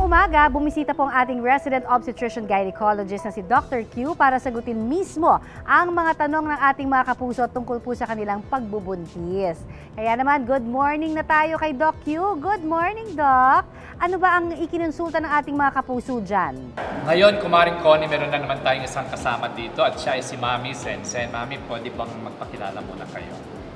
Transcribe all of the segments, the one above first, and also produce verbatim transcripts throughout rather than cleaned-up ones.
umaga, bumisita po ang ating resident obstetrician gynecologist na si Doctor Q para sagutin mismo ang mga tanong ng ating mga kapuso tungkol po sa kanilang pagbubuntis. Kaya naman, good morning na tayo kay Doc Q. Good morning, Doc. Ano ba ang ikinonsulta ng ating mga kapuso dyan? Ngayon, Kumaring Connie, meron na naman tayong isang kasama dito at siya ay si Mami Sensen. Mami, pwede bang magpakilala muna kayo?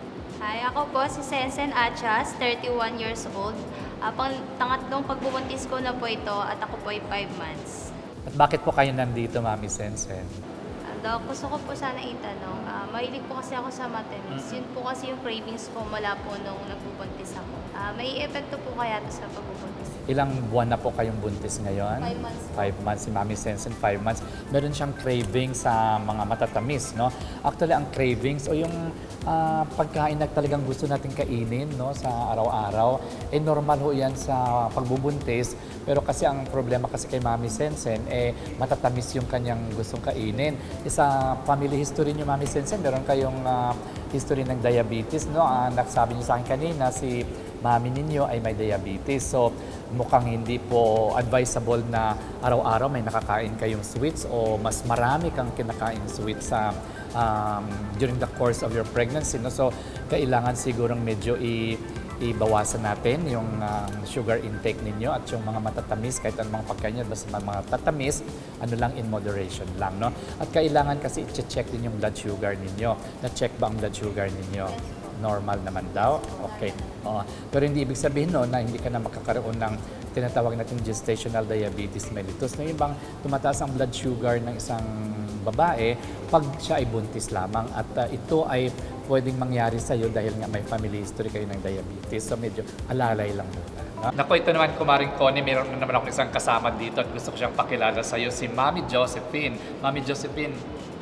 Hi, ako po si Sensen Achas, thirty-one years old. Uh, pang tangatlong pagbubuntis ko na po ito at ako po ay five months. At bakit po kayo nandito, Mami Sensen? Uh, Doc, gusto ko po sana itanong, uh, mahilig po kasi ako sa matamis. Mm-hmm. Yun po kasi yung cravings ko mula po nung nagbubuntis ako. Uh, may epekto po kaya ito sa pagbubuntis? Ilang buwan na po kayong buntis ngayon? Five months. Five months. Si Mami Sensen, five months. Meron siyang craving sa mga matatamis, no? Actually, ang cravings o yung uh, pagkain na talagang gusto natin kainin, no, sa araw-araw, eh normal ho yan sa pagbubuntis. Pero kasi ang problema kasi kay Mami Sensen, eh matatamis yung kanyang gustong kainin. Sa family history niyo, Mami Sensen, meron kayong uh, history ng diabetes, no? Uh, nagsabi niyo sa akin kanina, si Mami ninyo ay may diabetes. So, mukhang hindi po advisable na araw-araw may nakakain kayong sweets o mas marami kang kinakain sweets sa um, during the course of your pregnancy. No? So, kailangan sigurong medyo i ibawasan natin yung um, sugar intake ninyo at yung mga matatamis, kahit anong mga pagkain nyo, basta mga tatamis, ano lang, in moderation lang. No? At kailangan kasi i-check din yung blood sugar ninyo. Na-check ba ang blood sugar ninyo? Normal naman daw? Okay. Uh, pero hindi ibig sabihin no, na hindi ka na makakaroon ng tinatawag natin gestational diabetes mellitus. Na yung bang tumataas ang blood sugar ng isang babae pag siya ay buntis lamang. At uh, ito ay pwedeng mangyari sa iyo dahil nga may family history kayo ng diabetes. So medyo alalay lang muna. No? Naku, ito naman, Kumaring Connie, meron na naman ako isang kasama dito at gusto ko siyang pakilala sa iyo, si Mami Josephine. Mami Josephine,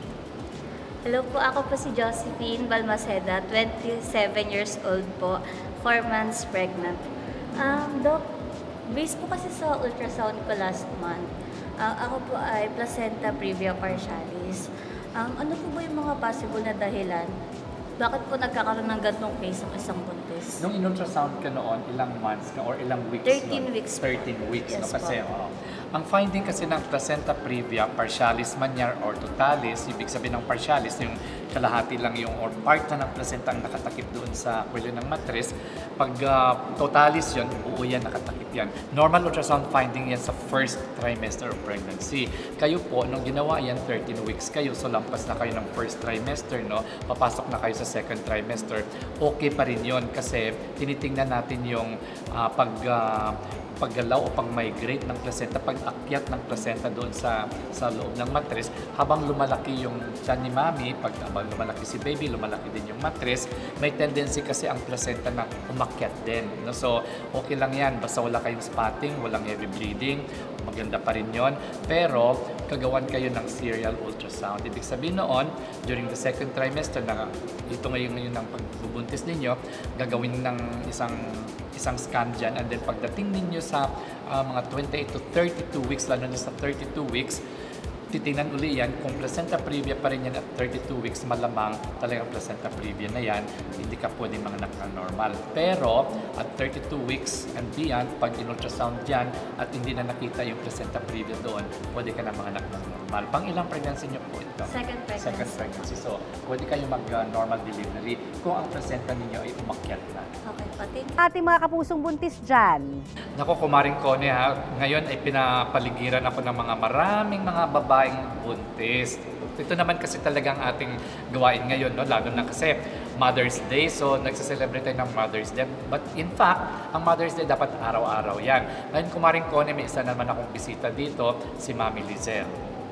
Hello po, ako po si Josephine Balmaceda, twenty-seven years old po, four months pregnant. Um, Doc, based po kasi sa ultrasound ko last month, uh, ako po ay placenta previa partialis. Um, ano po ba yung mga possible na dahilan? Bakit po nagkakaroon ng ganitong case ng isang buntis? nung in-ultrasound ka noon, ilang months ka or ilang weeks thirteen yun? weeks. thirteen weeks, Yes no? Kasi, po. oh, ang finding kasi ng placenta previa, partialis manyar or totalis, ibig sabihin ng partialis, yung kalahati lang yung or part na ng placenta ang nakatakip doon sa kwelyo ng matres. Pag uh, totalis yun, buo yan, nakatakip yan. Normal ultrasound finding yan sa first trimester of pregnancy. Kayo po, nung ginawa yan, thirteen weeks kayo, so lampas na kayo ng first trimester, no? Papasok na kayo sa second trimester, okay pa rin yun kasi tinitingnan natin yung uh, pag uh, paggalaw o pag-migrate ng placenta, pag-akyat ng placenta doon sa sa loob ng matres, habang lumalaki yung tiyan ni Mami, pag habang lumalaki si baby, lumalaki din yung matres, may tendency kasi ang placenta na umakyat din. No? So, okay lang yan, basta wala kayong spotting, walang heavy bleeding, maganda pa rin yon. Pero, kagawan kayo ng serial ultrasound. Ibig sabihin noon, during the second trimester, na ito ngayon ngayon ng pagbubuntis ninyo, gagawin ng isang isang scan dyan, and then pagdating ninyo sa uh, mga twenty-eight to thirty-two weeks, lalo na sa thirty-two weeks, titingnan uli yan, kung placenta previa pa rin yan at thirty-two weeks, malamang talagang placenta previa na yan, hindi ka pwedeng mga anak na normal. Pero at thirty-two weeks and beyond, pag in-ultrasound yan at hindi na nakita yung placenta previa doon, pwede ka na mga anak na normal. Pang ilang pregnancy nyo po ito? Second pregnancy. Second pregnancy. So, pwede kayo mag-normal delivery kung ang placenta ninyo ay umakyat na. Okay, pati. Ating mga kapusong buntis dyan. Naku, Kumaring Connie, ha, ngayon ay pinapaligiran ako ng mga maraming mga babaeng buntis. Ito naman kasi talagang ating gawain ngayon, no? Lalo na kasi Mother's Day, so nagsiselebrate tayo ng Mother's Day. But in fact, ang Mother's Day dapat araw-araw yan. Ngayon, Kumaring Connie, may isa naman akong bisita dito, si Mami Lizelle.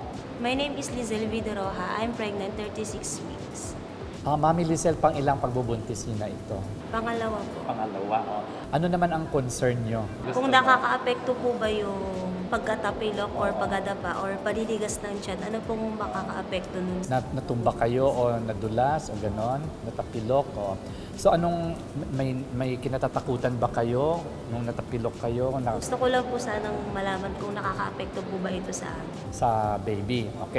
My name is Lizelle Videroja. I'm pregnant thirty-six weeks. Ah, Mami Lizelle, pang ilang pagbubuntis niyo na ito? Pangalawa po. Pangalawa. Oh. Ano naman ang concern niyo? Gusto Kung mo? nakaka-apekto po ba yung pagkatapilok or pagkadapa or paliligas ng tiyan, ano pong makaka-apekto nun? Na, natumba kayo o nadulas o ganon, natapilok o... So anong, may, may kinatatakutan ba kayo nung natapilok kayo? Na, Gusto ko lang po sanang malaman kung nakaka-apekto po ba ito sa amin. sa baby. Okay.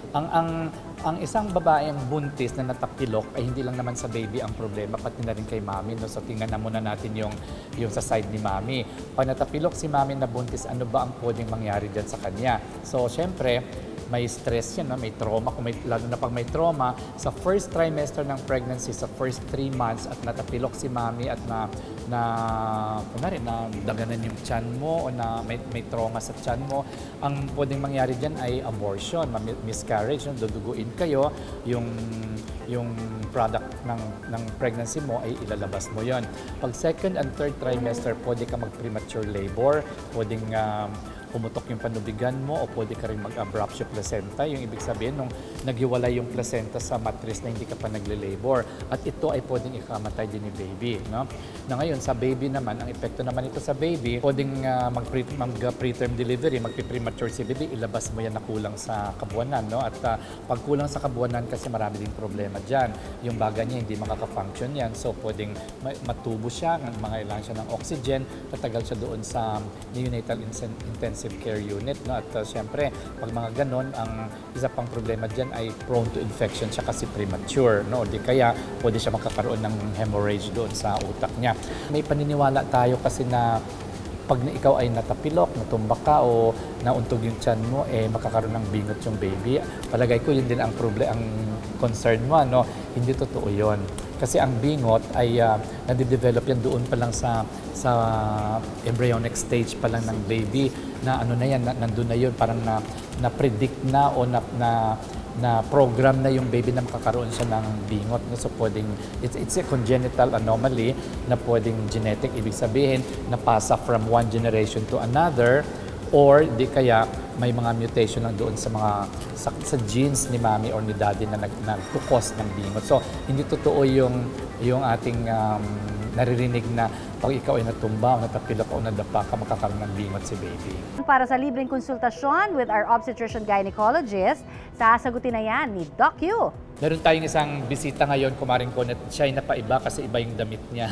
ang ang ang isang babaeng buntis na natapilok ay hindi lang naman sa baby ang problema, pati na rin kay mami. No? So tingnan na muna natin yung, yung sa side ni mami. Pag natapilok si mami na buntis, ano ba ang pwedeng mangyari dyan sa kanya? So syempre, may stress yan, no? May trauma, kung may, lalo na pag may trauma, sa first trimester ng pregnancy, sa first three months at natapilok si mami at na, na, kunwari, na daganan yung tiyan mo o na may, may trauma sa tiyan mo, ang pwedeng mangyari dyan ay abortion, miscarriage, no? Duduguin kayo, yung yung product ng, ng pregnancy mo ay ilalabas mo yon. Pag second and third trimester, pwede ka mag-premature labor, pwedeng um, pumutok yung panubigan mo o pwede ka rin mag-abruptio placenta. Yung ibig sabihin, nung naghiwalay yung placenta sa matrix na hindi ka pa nagle-labor. At ito ay pwedeng ikamatay din ni baby. No? Na ngayon, sa baby naman, ang epekto naman ito sa baby, pwedeng uh, mag-preterm delivery, mag-premature si baby, ilabas mo yan na kulang sa kabuwanan. No? At uh, pag kulang sa kabuwanan, kasi marami ding problema dyan. Yung baga niya, hindi makaka-function yan. So, pwedeng matubo siya, mangailangan siya ng oxygen, tatagal siya doon sa neonatal intensive care unit. No? At uh, syempre, pag mga ganon, ang isa pang problema dyan ay prone to infection siya kasi premature. No? O di kaya, pwede siya makakaroon ng hemorrhage doon sa utak niya. May paniniwala tayo kasi na pag ikaw ay natapilok, natumba ka o nauntog yung tiyan mo, eh makakaroon ng bingot yung baby. Palagay ko yun din ang problem, ang concern mo, no? Hindi totoo yun. Kasi ang bingot ay uh, nade-develop yan doon pa lang sa sa embryonic stage pa lang ng baby na ano na yan, na, nandun na yun, parang na, na-predict na o na, na na program na yung baby na makakaroon siya ng bingot. No? So pwedeng, it's, it's a congenital anomaly na pwedeng genetic, ibig sabihin, napasa from one generation to another, or di kaya may mga mutation lang doon sa mga sa, sa genes ni mommy or ni daddy na nag, nagkukos ng bingot. So hindi totoo yung, yung ating um, naririnig na pag ikaw ay natumba o natapilok o nadapa ka, makakaroon ng bingot si baby. Para sa libreng konsultasyon with our obstetrician gynecologist, sasagutin na yan ni Doc Q. Meron tayong isang bisita ngayon, kumaring ko, na siya ay napaiba kasi iba yung damit niya.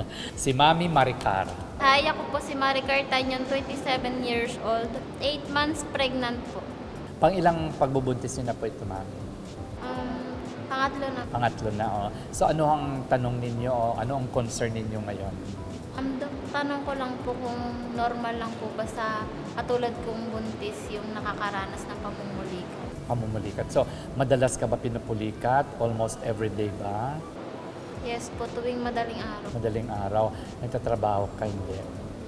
Si Mami Maricar. Hi, ako po si Maricar Tanyon, twenty-seven years old, eight months pregnant po. Pang ilang pagbubuntis niyo na po ito, Mami? Um, pangatlo na po. Pangatlo na, oh. So ano ang tanong ninyo o ano ang concern ninyo ngayon? Um, Dok, tanong ko lang po kung normal lang po ba sa katulad kong buntis yung nakakaranas ng pamumulikat. Pamumulikat. So, madalas ka ba pinupulikat? Almost every day ba? Yes po, tuwing madaling araw. Madaling araw. Nagtatrabaho ka, hindi?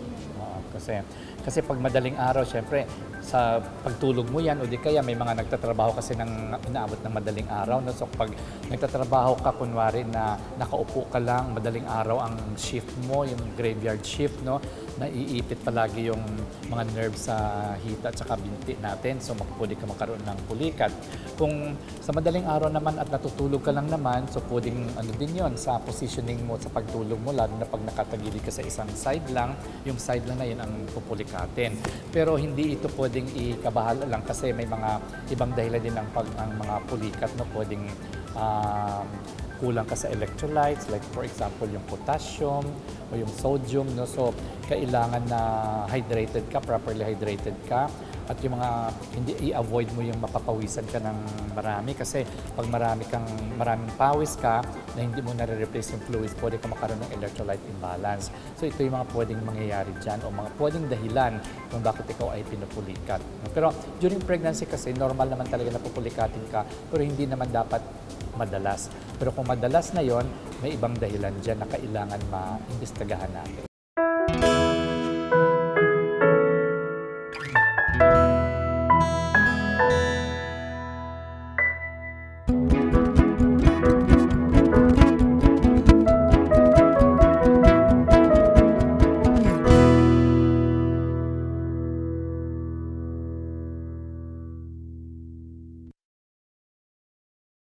Oo, kasi, kasi pag madaling araw, syempre, sa pagtulog mo yan, o di kaya may mga nagtatrabaho kasi ng inaabot ng madaling araw. No? So pag nagtatrabaho ka, kunwari na nakaupo ka lang, madaling araw ang shift mo, yung graveyard shift, no? Naiipit palagi yung mga nerves sa hita at saka binti natin. So pwede ka magkaroon ng pulikat. Kung sa madaling araw naman at natutulog ka lang naman, so pwedeng ano din yon sa positioning mo sa pagtulog mo, lalo na pag nakatagili ka sa isang side lang, yung side lang na yun ang pupulikatin. Pero hindi ito pwedeng ikabahala lang kasi may mga ibang dahilan din ng pag ang mga pulikat, no? Pwedeng um, kulang ka sa electrolytes, like for example yung potassium o yung sodium, no? So kailangan na hydrated ka, properly hydrated ka. At yung mga, hindi i-avoid mo yung mapapawisan ka ng marami kasi pag marami kang, maraming pawis ka na hindi mo nare-replace yung fluids, pwede ka makaroon ng electrolyte imbalance. So ito yung mga pwedeng mangyayari dyan o mga pwedeng dahilan kung bakit ikaw ay pinupulikat. Pero during pregnancy kasi, normal naman talaga na pupulikatin ka, pero hindi naman dapat madalas. Pero kung madalas na yon, may ibang dahilan dyan na kailangan ma-imbestagahan natin.